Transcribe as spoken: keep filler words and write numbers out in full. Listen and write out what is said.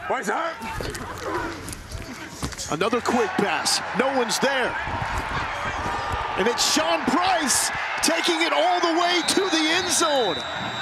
What's up? Another quick pass. No one's there. And it's Sean Price taking it all the way to the end zone.